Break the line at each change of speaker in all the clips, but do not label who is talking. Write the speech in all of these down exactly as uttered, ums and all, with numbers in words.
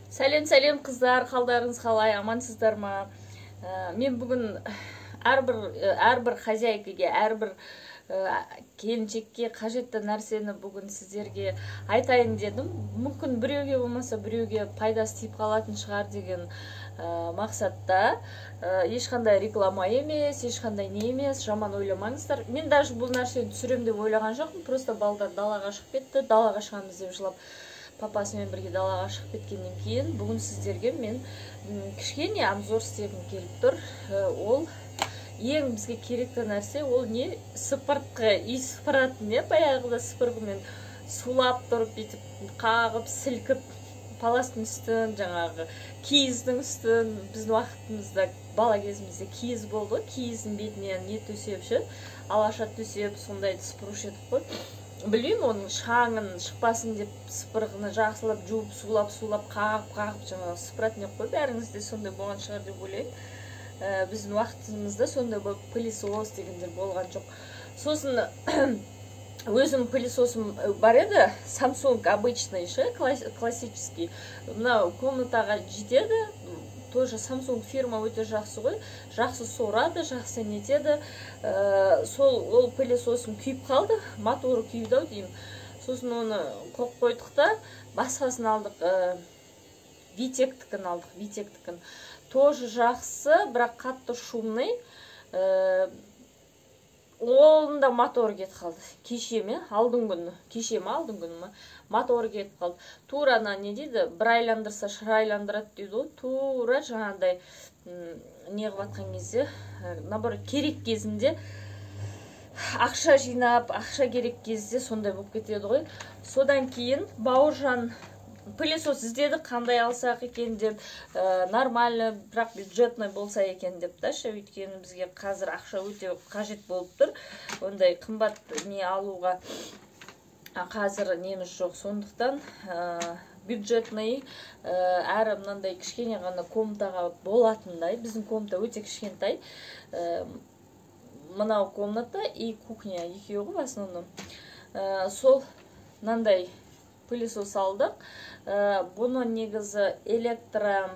Сәлем сәлем қыздар, қалдарыңыз қалай, амансыздар ма? Мен бүгін әрбір әрбір хозяйкаге, әрбір келіншекке қажетті нәрсені бүгін сіздерге айтайын дедім. Мүмкін біреуге болмаса біреуге пайдасы тиіп қалатын шығар деген мақсатта. Ешқандай реклама емес, ешқандай не емес, жаман ойламаңыздар. Мен даже бұл нәрсені түсірем деп ойлаған жоқпын. Просто балдар далаға шығып кетті, далаға шығамыз деп жылап папасымен бірге далаға шығып кеткеннен кейін бүгін сіздерге мен кішкене обзор істегім келіп тұр. Ол ең бізге керекті нәрсе, ол не? Сыпыртқы, үй сыпыратын, не? Баяғыда сыпырғымен сулап тұрып, бүйтіп қағып, сілкіп, паластың үстін, жаңағы киіздің үстін, біздің уақытымызда бала кезімізде киіз болды, киіздің бетіне не төсеп ше, алаша төсеп, сондай сыпырушы едік қой. Білмеймін, оның шаңын шықпасын деп сыпырғыны жақсылап жуып, сулап, сулап, қағып, қағып, жаңағы сыпыратын ек қой. Бәріңізде сондай болған шығар деп ойлаймын. Біздің уақытымызда сондай болып пылесос дегендер болған жоқ. Сосын өзім пылесосым бар еді, Samsung обычный ше, классический. Мынау комнатаға жетеді. Тоже Samsung фирма өте жақсы ғой, жақсы сорады, жақсы нетеді. Сол ол пылесосым күйіп қалды, моторы күйді ау деймін. Сосын оны қоқ қойдық та, басқасын алдық, Витектікін алдық, Витектікін. Тоже жақсы, бірақ қатты шумный. Олында мотор кетіп қалды. Кеше ме? Алдың күні. Кеше ме? Алдың күні ме? Мотор кетіп қалды. Тура ана не дейді? Бір айландырса шыр айландырады дейді ғой. Тура жаңағыдай не қылып атқан кезде, наоборот, керек кезінде ақша жинап, ақша керек кезде сондай болып кетеді ғой. Содан кейін Бауыржан пылесос іздеді, қандай алсақ екен деп, нормально, бірақ бюджетный болса екен деп та ше, өйткені бізге қазір ақша өте қажет болып тұр. Ондай қымбат не алуға қазір неміз жоқ. Сондықтан бюджетный әрі мынандай кішкене ғана комнатаға болатындай. Біздің комната өте кішкентай. Мынау комната и кухня екеуі ғой в основном. Сол мынандай пылесос алдық. Бұны негізі электро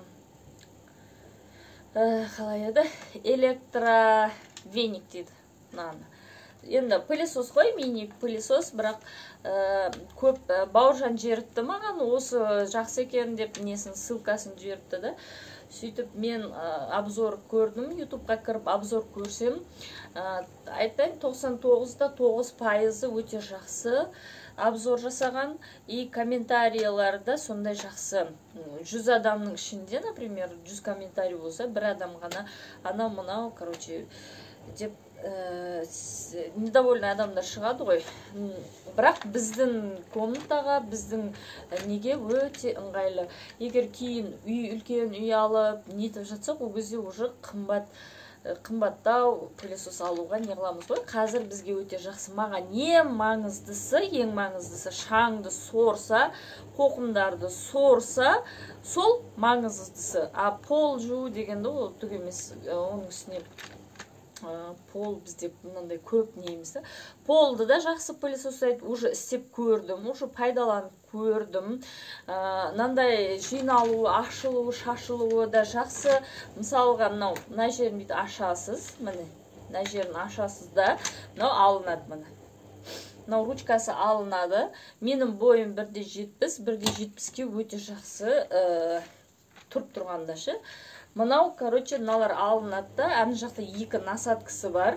қалай еді? Электровеник дейді. Енді пылесос қой, мини пылесос, бірақ көп Бауыржан жіберіпті маған, осы жақсы екен деп несін ссылкасын жіберіпті да. Сөйтіп мен обзор көрдім, ютубқа кіріп обзор көрсем, айтайын тоқсан тоғыз да тоғыз пайызы өте жақсы обзор жасаған, и комментарияларда сондай жақсы. жүз адамның ішінде, например, жүз комментарий болса, бір адам ғана анау мынау, короче, деп недовольный адамдар шығады ғой. Бірақ біздің комнатаға, біздің неге өте ыңғайлы. Егер кейін үй, үлкен үй алып, нетіп жатсақ, ол кезде уже қымбат қымбаттау пылесос алуға не қыламыз ғой. Қазір бізге өте жақсы. Маған ең маңыздысы, ең маңыздысы шаңды сорса, қоқымдарды сорса, сол маңыздысы. А пол жуу дегенде ол түк емес. Оның үстіне пол бізде мынандай көп неміз. Полды да жақсы пылесос айтып, уже істеп көрдім, уже пайдаланып көрдім. Мынандай жиналуы, ашылуы, шашылуы да жақсы. Мысалға, мынау мына жерін бүйтіп ашасыз, міне, мына жерін ашасыз да, мынау алынады міне. Мынау ручкасы алынады. Менің бойым бірде жетпіс, бірде жетпіске өте жақсы тұрып тұрғанда ше. Мынау, короче, мыналар алынады да, ана жақта екі насадкасы бар.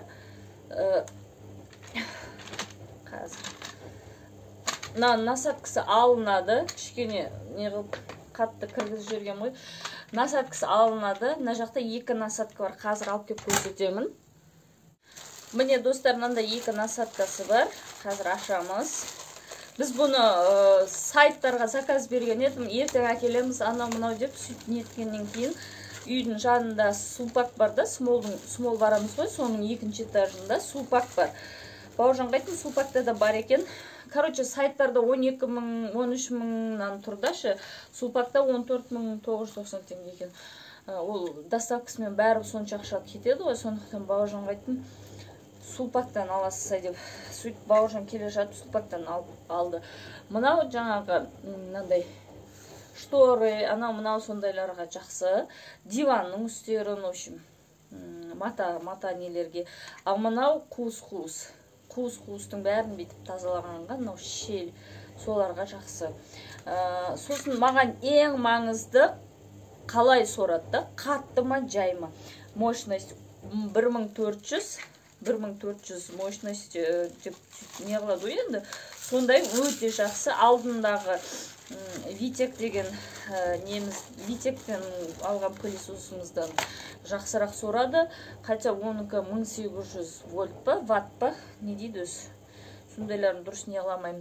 Қазір. Мына насадкасы алынады, кішкене не қылып қатты кіргізіп жіберген ғой. Насадкасы алынады, мына жақта екі насадка бар. Қазір алып келіп көрсетемін. Міне, достар, мынандай екі насадкасы бар. Қазір ашамыз. Біз бұны сайттарға заказ берген едім, ертең әкелеміз, анау мынау деп сөйтіп неткеннен кейін үйдің жанында сулпак бар да, смол барамыз ғой, соның екінші этажында сулпак бар. Бауыржан қайтын сулпакта да бар екен. Короче, сайттарда он екі мың, он үш мыңнан тұрдашы, сулпакта он төрт мың тоғыз жүз тоқсан теңге екен. Ол доставкасымен бәрі сонша ақша кетеді ғой, сондықтан Бауыржан қайтын сулпактан аласыз деп. Сөйтіп Бауыржан келе жатып сулпактан алды. Мынау жаңағы мынандай шторы, анау мынау сондайларға жақсы. Диванның үстерін, в общем, мата мата нелерге. Ал мынау қуыс-қуыс. Қуыс-қуыстың бәрін бүйтіп тазалағанға, мынау шел, соларға жақсы. Сосын маған ең маңызды қалай сорады, қатты ма, жай ма? Мощность бір мың төрт жүз мощность деп не қылады енді. Сондай өте жақсы. Алдындағы Витек деген неміз, Витектен алған пылесосымыздан жақсырақ сорады. Хотя оныкі мың сегіз жүз вольт па, ватт па, не дейді өз. Сондайларын дұрыс не қыламаймын.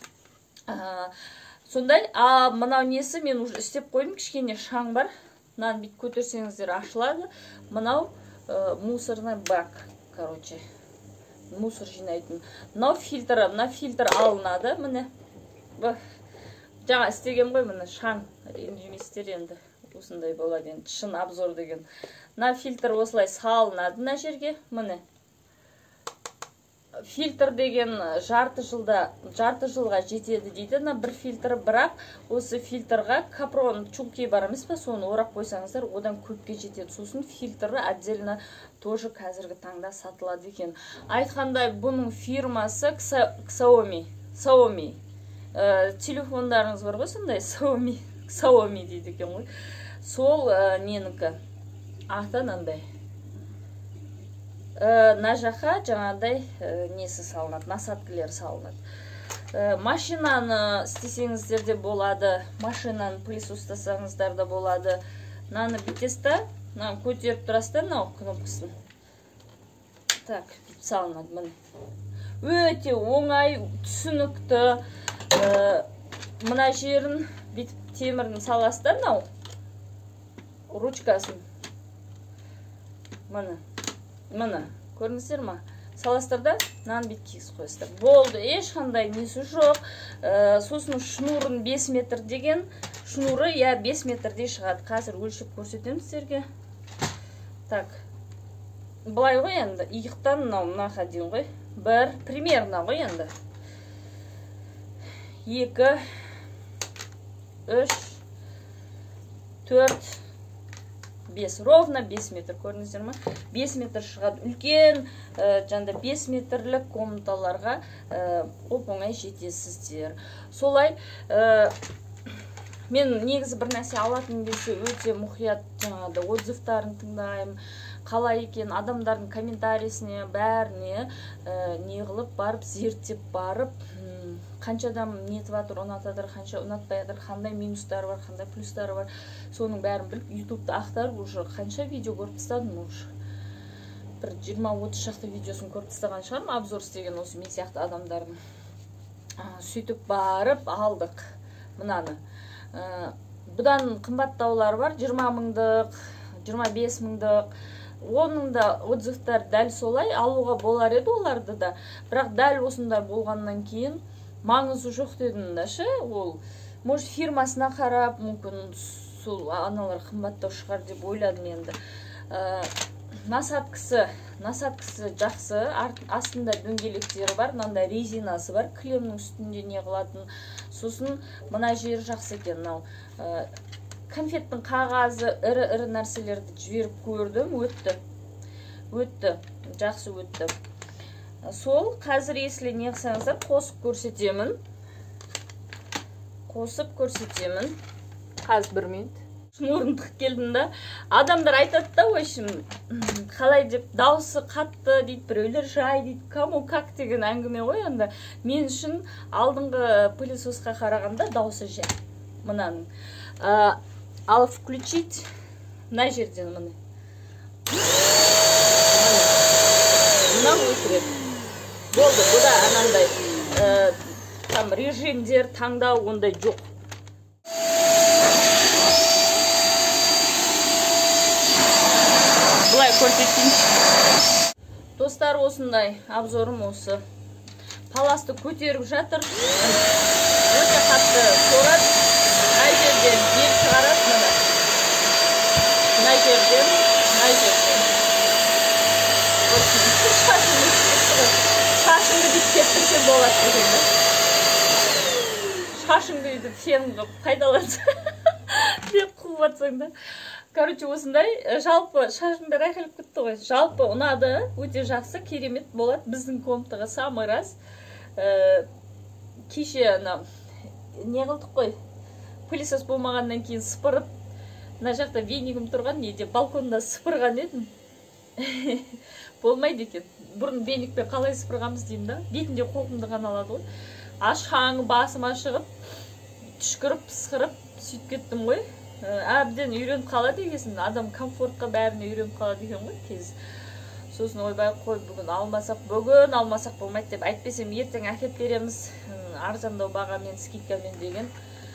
Сондай, а мынау несі мен уже істеп қойдым, кішкене шаң бар. Мынаны бит көтерсеңіздер ашылады. Мынау мусорный бак, короче. Мусор жинайтын. Мынау фильтр, мына фильтр алынады, міне. Жаңа істеген ғой, міне шаң. Ренжіместер енді. Осындай болады енді. Шын обзор деген. Мына фильтр осылай салынады мына жерге, міне. Фильтр деген жарты жылда, жарты жылға жетеді дейді. Мына бір фильтр, бірақ осы фильтрға капрон чулки бар емес па, соны орап қойсаңыздар, одан көпке жетеді. Сосын фильтрі отдельно тоже қазіргі таңда сатылады екен. Айтқандай, бұның фирмасы Xiaomi. Xiaomi. Телефондарыңыз бар ғой, сондай Xiaomi. Xiaomi дейді екен ғой. Сол ненікі аты мынандай. На жаққа жаңағыдай несі салынады, насадкілер салынады. Машинаны істесеңіздер де болады, машинаны пылесостасаңыздар да болады. Мынаны бүйтесіз, мынаны көтеріп тұрасыздар, мынау кнопкасын. Так, бүйтіп салынады міне. Өте оңай, түсінікті. Мына жерін бүйтіп темірін саласыздар, мынау ручкасын. Міне. Мына, көріңіздер ма? Саластарда нан бет киіз қойыстар. Болды, ешқандай несі жоқ. Сосын шнурын бес метр деген. Шнуры, я бес метрде шығады. Қазір өлшеп көрсетемін сіздерге. Так. Бұлай ғой енді. Иықтан мынаға дейін ғой. Бір, примерно ғой енді. Екі, үш, төрт, бес. Ровно бес метр, көріңіздер ма? бес метр шығады. Үлкен, жанда бес метрлік комнаталарға оп-оңай жетесіздер. Солай, мен негізі бір нәрсе алатын кезде өте мұқият жаңағыда отзывтарын тыңдаймын. Қалай екен, адамдардың комментариясіне, бәріне не қылып барып, зерттеп барып, қанша адам нетіп атыр, ұнатадыр, қанша ұнатпайдыр, қандай минустары бар, қандай плюстары бар. Соның бәрін біліп, ютубты ақтарып, уже қанша видео көріп тастадым, уже бір жиырма отыз шақты видеосын көріп тастаған шығармын, обзор істеген осы мен сияқты адамдардың. Сөйтіп барып алдық мынаны. Бұдан қымбаттаулар бар, жиырма мыңдық, жиырма бес мыңдық. Оның да отзывтар дәл солай алуға болар еді оларды да. Бірақ дәл осындай болғаннан кейін маңызы жоқ дедім да ше, ол может фирмасына қарап, мүмкін сол аналар қымбаттау шығар деп ойладым енді. Насадкасы, насадкасы жақсы, астында дөңгелектері бар, мынандай резинасы бар, кілемнің үстінде не қылатын. Сосын мына жері жақсы екен, мынау конфеттің қағазы, ірі-ірі нәрселерді жіберіп көрдім, өтті. Өтті, жақсы өтті. Сол, қазір есілі не қысаңыздар, қосып көрсетемін. Қосып көрсетемін. Қазір бір минут. Шнурындық келдім да. Адамдар айтады да, ойшым, қалай деп, дауысы қатты дейді, біреулер жай дейді, кому как деген әңгіме ғой, анда. Мен үшін алдыңғы пылесосқа қарағанда дауысы жай. Мынаның. Ал включить мына жерден міне. Мына өтірек. Болды, бұда анандай там режимдер таңдау ондай жоқ. Бұлай көрсетейін. Достар, осындай обзорым осы. Паласты көтеріп жатыр. Өте қатты сорады. Мына жерден жел шығарады мына. Мына жерден, мына жерден. Шашыңды деп кеттірсе болады дегенде. Шашыңды деп фен қылып пайдаланса. қуып атсаң да. Короче, осындай жалпы шашым бәрі айқайлап кетті ғой. Жалпы ұнады, өте жақсы, керемет болады. Біздің комнатаға самый раз. Кеше ана не қылдық қой? Пылесос болмағаннан кейін сыпырып, мына жақта венигім тұрған, неде балконда сыпырған едім. Болмайды екен. Бұрын веникпен қалай сыпырғанбыз деймін да. Бетінде қолымды ғана алады ғой. Ашқаңы басыма шығып, түшкіріп, пысқырып, сөйтіп кеттім ғой. Әбден үйреніп қалады екенсің. Адам комфортқа бәріне үйреніп қалады екен ғой тез. Сосын ойбай қой, бүгін алмасақ, бүгін алмасақ болмайды деп айтпесем, ертең әкеп береміз. Арзандау бағамен, скидкамен деген.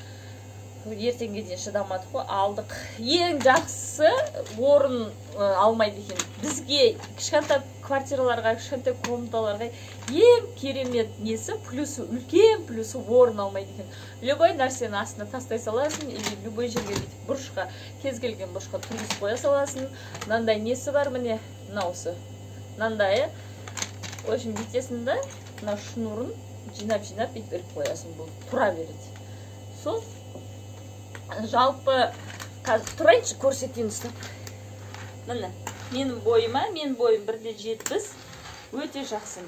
Ертеңге дейін шыдамадық қой, алдық. Ең жақсы орын алмайды екен. Бізге кішкентай квартираларға, кішкентай комнаталарға ең керемет несі, плюсы, үлкен плюсы орын алмайды екен. Любой нәрсені астына тастай саласың, или любой жерге бүйтіп бұрышқа, кез келген бұрышқа тұрғызып қоя саласың. Мынандай несі бар міне, мынаусы. Мынандай, в общем, бүйтесің да, мына шнурын жинап-жинап бүйтіп іліп қоясың, бұл тұра береді. Сол жалпы қазір тұрайыншы көрсетейін ұстап. Міне, менің бойыма, менің бойым бірде жетпіс, өте жақсы.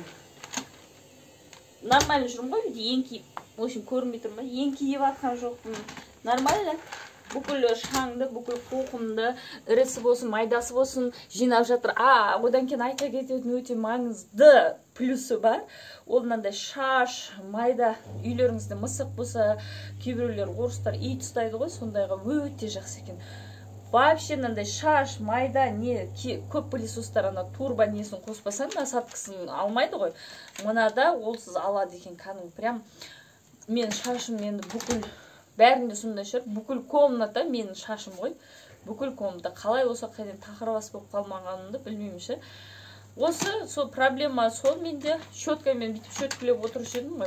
Нормально жүрмін ғой, еңкейіп, в общем, көрінбей тұр ма? Еңкейіп атқан жоқпын. Нормально. Бүкіл шаңды, бүкіл қоқымды, ірісі болсын, майдасы болсын, жинап жатыр. А, одан кейін айта кететін өте маңызды плюсы бар. Ол мынандай шаш, майда, үйлеріңізде мысық болса, кейбіреулер орыстар ит ұстайды ғой, сондайға өте жақсы екен. Вообще мынандай шаш, майда, не көп пылесостар ана турбо несін қоспасаң, насадкасын алмайды ғой. Мынада олсыз алады екен, кәдімгі прям мен шашым енді бүкіл бәрінде сондай шығар, бүкіл комната менің шашым ғой. Бүкіл комната қалай осы қайдан тақырбас болып қалмағанымды білмеймін ше. Осы сол проблема сол, менде щеткамен бүйтіп щеткілеп отырушы едім ғой.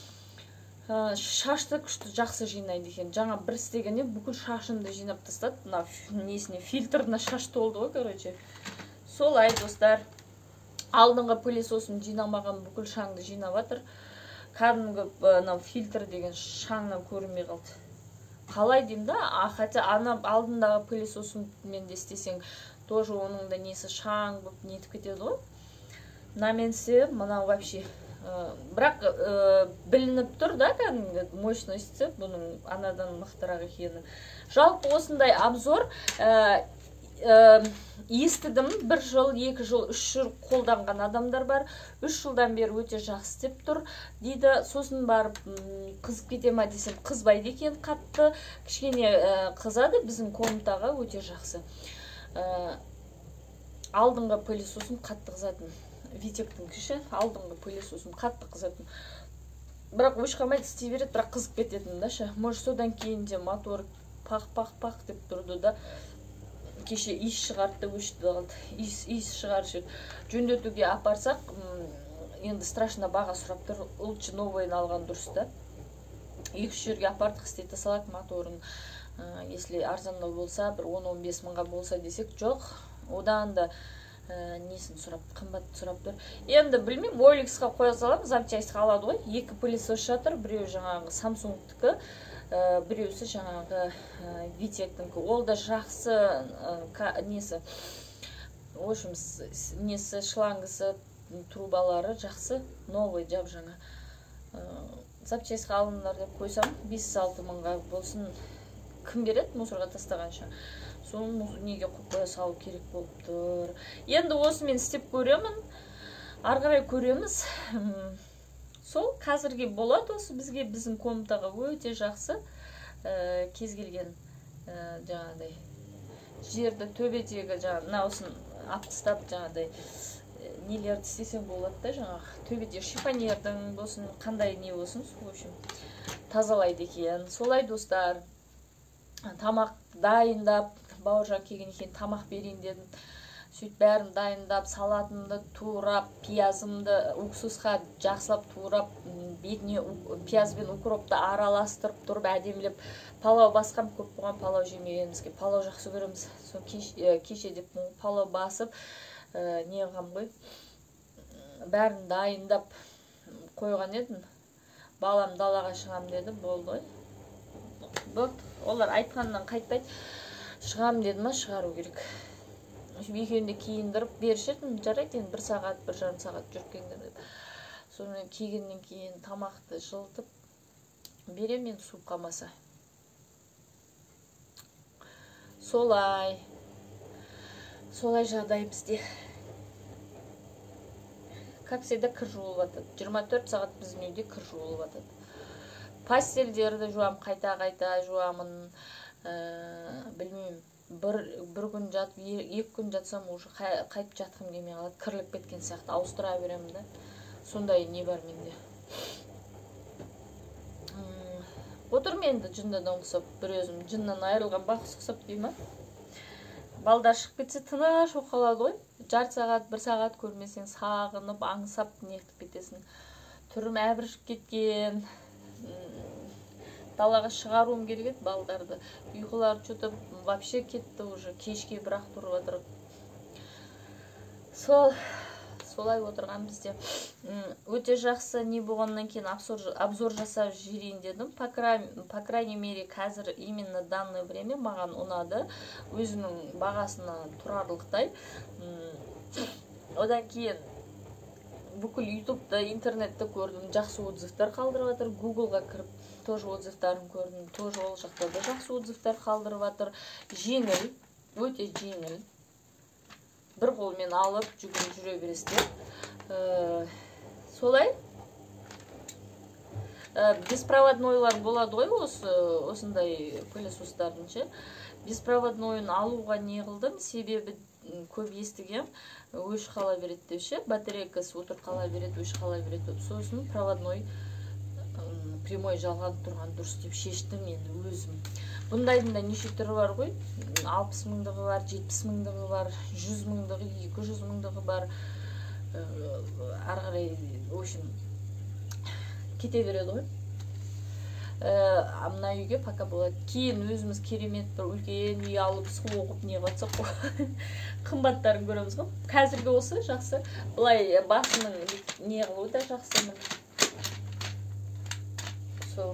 Шашты күшті жақсы жинайды екен. Жаңа бір істегенде бүкіл шашымды жинап тастады. Мына несіне фильтрна шаш толды ғой, короче. Солай достар. Алдыңғы пылесосым жинамаған бүкіл шаңды жинап жатыр. Кәдімгі фильтр деген шаңнан көрінбей қалды. Қалай деймін да, хотя ана алдындағы пылесосымен де істесең, тоже оның да несі шаң болып нетіп кетеді ғой. Наменсе, мына вообще. Бірақ білініп тұр да, кәдімгі мощності, бұның анадан мықтырақ екені. Жалпы осындай обзор естідім, бір жыл, екі жыл, үш жыл қолданған адамдар бар. Үш жылдан бері өте жақсы істеп тұр дейді. Сосын барып қызып кете ма десем, қызбайды екен қатты. Кішкене қызады, біздің комнатаға өте жақсы. Алдыңғы пылесосым қатты қызатын. Витектің кіші, алдыңғы пылесосым қатты қызатын. Бірақ өшқамайды істей береді, бірақ қызып кететін да ше. Может, содан кейін де мотор пақ-пақ-пақ деп тұрды да. Кеше иіс шығарды, өшті қалды. Иіс шығаршы. Жөндетуге апарсақ, енді страшно баға сұрап тұр. Лучше новойын алған дұрыс та. Екі-үш жерге апардық, істете салат моторын. Если арзандау болса, бір он он бес мыңға болса десек, жоқ. Одан да несін сұрап, қымбат сұрап тұр. Енді білмеймін, Оликсқа қоя салам, запчасть алады ғой. Екі пылесос жатыр, біреу жаңағы Samsung-тікі. Біреусі жаңағы Витектіңкі. Ол да жақсы несі, в общем, несі, шлангысы, трубалары жақсы, новый жап жаңа. Запчасть алыңдар деп қойсам, бес алты мыңға болсын, кім береді мусорға тастағанша. Соны неге қоя салу керек болып тұр. Енді осы мен істеп көремін, арғарай көреміз. Сол қазірге болады осы бізге, біздің комнатаға өте жақсы. Кез келген жаңағыдай жерді, төбедегі жаңа осын аптыстап жаңағыдай нелерді істесең болады да, жаңағы төбеде шифонердің болсын, қандай не болсын, в общем, тазалайды екен. Солай достар, тамақ дайындап, Бауыржан келген екен, тамақ берейін дедім. Сөйт бәрін дайындап, салатымды турап, пиязымды уксусқа жақсылап турап, бетіне пияз бен укропты араластырып тұрып, әдемілеп палау басқам, көп болған палау жемегенімізге. Палау жақсы көреміз. Сол кеше деп палау басып, не қылғам ғой, бәрін дайындап қойған едім. Балам далаға шығам деді, болды ғой. Болды. олар айтқаннан қайтпайды. Шығам деді ма, шығару керек. Екеуінде киіндіріп берішетін, жарайды, енді бір сағат, бір жарым сағат жүріп келіңдер деді. Сонымен кигеннен кейін тамақты жылытып берем, енді суып қалмаса. Солай. Солай жағдай бізде. Как всегда кір жуылып атады. жиырма төрт сағат біздің үйде кір жуылып атады. Пастельдерді жуам, қайта-қайта жуамын. Білмеймін. Бір, бір күн жатып, екі күн жатсам, уже қайтып жатқым келмей қалады. Кірлік кеткен сияқты ауыстыра беремін да. Сондай не бар менде. Отырмын енді жындан ұқсап, бір өзім жыннан айырылған бақсы ұқсап деймін. Балдар шығып кетсе тыныш болып қалады ғой. Жарты сағат, бір сағат көрмесең сағынып, аңсап нетіп кетесің. Түрім әбіршіп кеткен. Далаға шығаруым керек еді балдарды. Ұйқылар что-то вообще кетті уже. Кешке бірақ тұрып отырып. Сол, солай отырған бізде. Өте жақсы не болғаннан кейін обзор жасап жіберейін дедім. По крайней мере, қазір именно данное время маған ұнады. Өзінің бағасына тұрарлықтай. Одан кейін бүкіл ютубта, интернетте көрдім, жақсы отзывтар қалдырып жатыр. Гуглға кіріп тоже отзывтарын көрдім, тоже ол жақта да жақсы отзывтар қалдырып жатыр. Жеңіл, өте жеңіл. Бір қолмен алып жүгіріп жүре бересіздер. Солай. Беспроводнойлар болады ғой осы осындай пылесостардың ше. Беспроводнойын алуға не қылдым, себебі көп естігем, өш қала береді деп ше. Батарейкасы отырып қала береді, өш қала береді. Сосын проводной прямой жалғанып тұрған дұрыс деп шештім енді өзім. Бұндайдың да неше түрі бар ғой. алпыс мыңдығы бар, жетпіс мыңдығы бар, жүз мыңдығы, екі жүз мыңдығы бар. Ары қарай, в общем, кете береді ғой. Мына үйге пока болады. Кейін өзіміз керемет бір үлкен үй алып, су оқып не қатсақ қой. Қымбаттарын көреміз ғой. Қазіргі осы жақсы. Бұлай басының не қылуы да жақсы. Сол.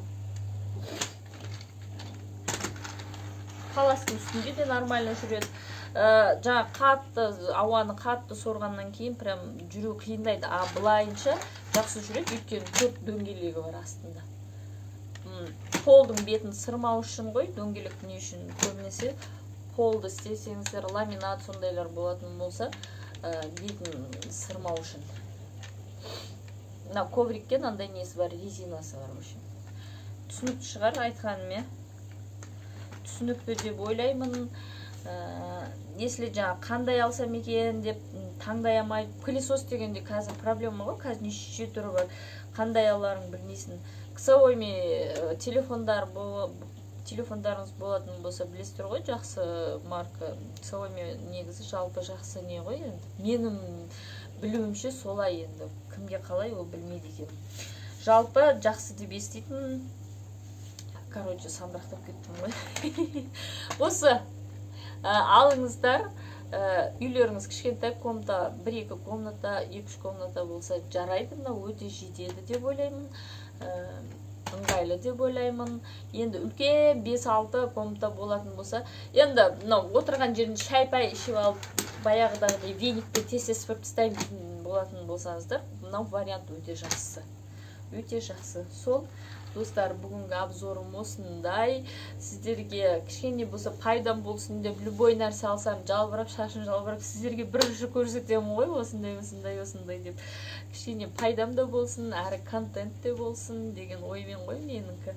Қаластың үстінде де нормально жүреді. Жаңа қатты, ауаны қатты сорғаннан кейін прям жүру қиындайды. А бұлайынша жақсы жүреді, өйткені көп дөңгелегі бар астында. Полдың бетін сырмау үшін ғой, дөңгелек не үшін көбінесе полды істесеңіздер, ламинат сондайлар болатын болса, бетін сырмау үшін. Мына коврикке андай несі бар, резинасы бар үшін. Түсінікті шығар айтқаныме. Түсінікті деп ойлаймын. Если жаңа қандай алсам екен деп таңдай алмай, пылесос дегенде қазір проблема ғой, қазір неше түрі бар. Қандай аларың білмейсің. Xiaomi телефондар телефондарыңыз болатын болса білесіздер ғой, жақсы марка. Xiaomi негізі жалпы жақсы не ғой енді. Менің білуімше солай енді. Кімге қалай ол білмейді екен. Жалпы жақсы деп еститін. Короче, сандырақтап кеттім ғой. Осы алыңыздар. Үйлеріңіз кішкентай комната, бір-екі комната, екі-үш комната болса жарайды, өте жетеді деп ойлаймын. Ыңғайлы деп ойлаймын. Енді үлкен бес-алты комната болатын болса, енді отырған жерін шай-пай ішіп алып, баяғыдағыдай веникпен тез-тез сыпырып тастаймын болатын болсаңыздар, мынау вариант өте жақсы. Өте жақсы. Сол, достар, бүгінгі обзорым осындай. Сіздерге кішкене болса пайдам болсын деп любой нәрсе алсам, жалбырап, шашын жалбырап, сіздерге бірінші көрсетемін ғой, осындай, осындай, осындай деп. Кішкене пайдам да болсын, әрі контент те болсын деген оймен ғой меніңкі.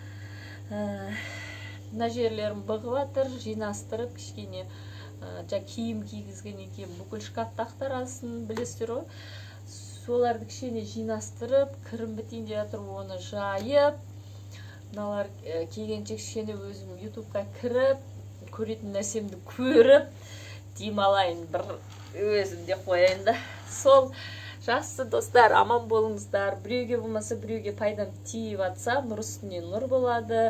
Мына жерлерім бұғып атыр, жинастырып, кішкене жа киім кигізгеннен кейін бүкіл шкафты ақтарасын, білесіздер ғой. Соларды кішкене жинастырып, кірім бітейін деп жатыр, оны жайып. Мыналар келгенше кішкене өзім ютубқа кіріп, көретін нәрсемді көріп, демалайын, бір өзім де қояйын да. Сол, жақсы достар, аман болыңыздар. Біреуге болмаса біреуге пайдам тиіп атса, нұр үстіне нұр болады.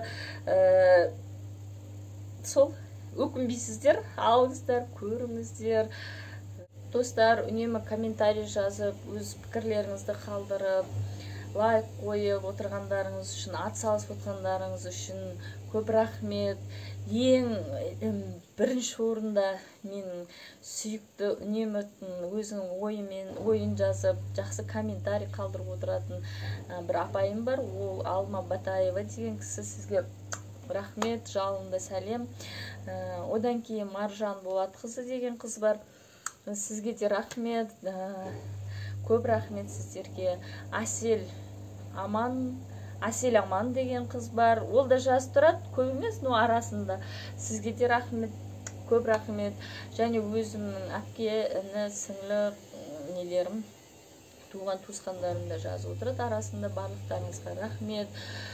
Сол, өкінбейсіздер, алыңыздар, көріңіздер. Достар, үнемі комментарий жазып, өз пікірлеріңізді қалдырып, лайк қойып отырғандарыңыз үшін, ат салысып отырғандарыңыз үшін көп рахмет. Ең бірінші орында менің сүйікті үнемі өзінің ойымен ойын жазып, жақсы комментарий қалдырып отыратын бір апайым бар. Ол Алма Батаева деген кісі. Сізге рахмет, жалынды сәлем. Одан кейін Маржан Болатқызы деген қыз бар. Сізге де рахмет, көп рахмет сіздерге. Асел Аман, Асел Аман деген қыз бар. Ол да жазып тұрады, көп емес, но арасында. Сізге де рахмет, көп рахмет. Және өзімнің әпке, іні, сіңлі нелерім, туған туысқандарым да жазып отырады арасында. Барлықтарыңызға рахмет.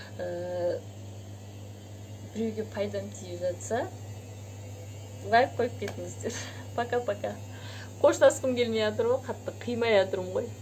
Біреуге пайдам тиіп жатса, лайк қойып кетіңіздер. Пока-пока. Қоштасқым келмей жатыр ғой, қатты қимай жатырмын ғой.